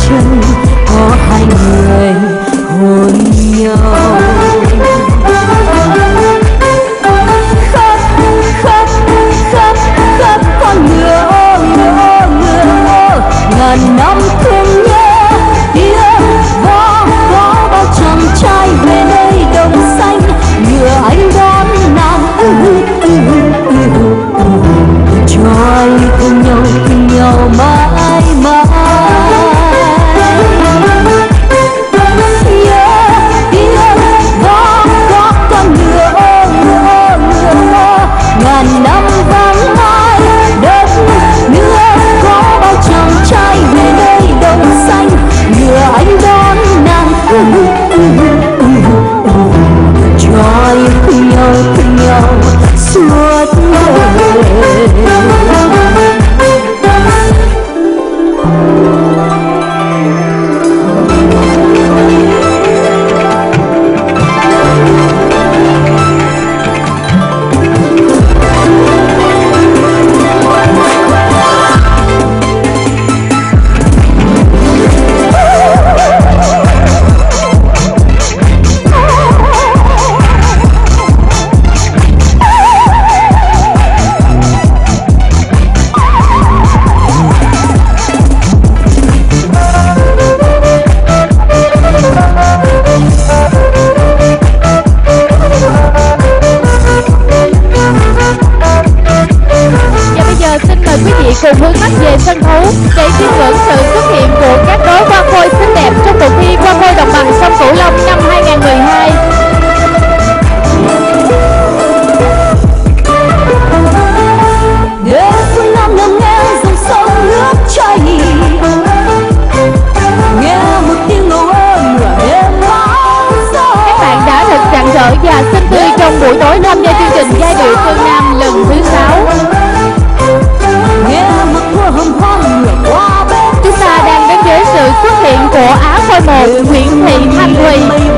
chân có hai người hôn nhau. Khát khát khát khát con ngựa ngựa ngàn năm thương nhớ yêu có bao chàng trai về nơi đồng xanh ngựa anh đón nàng trôi cùng nhau mãi mãi. Có con ngựa ngàn năm vắng mãi đất nữa có bao chàng trai về nơi đồng xanh ngựa anh đón nàng trôi cùng nhau suốt đời. Cùng hướng mắt về sân khấu để chiêm ngưỡng sự xuất hiện của các đối hoa khôi xinh đẹp trong cuộc thi hoa khôi đồng bằng sông Cửu Long năm 2012. Để phương Nam nằm nghe dòng sông nước chảy, nghe một tiếng ngầu êm nửa đêm bão gió. Các bạn đã thật rạng rỡ và xinh tươi trong buổi tối tham gia chương trình Giai điệu phương Nam lần thứ 6. Chúng ta đang đến với sự xuất hiện của Á khôi 1 Nguyễn Thị Thanh Thùy.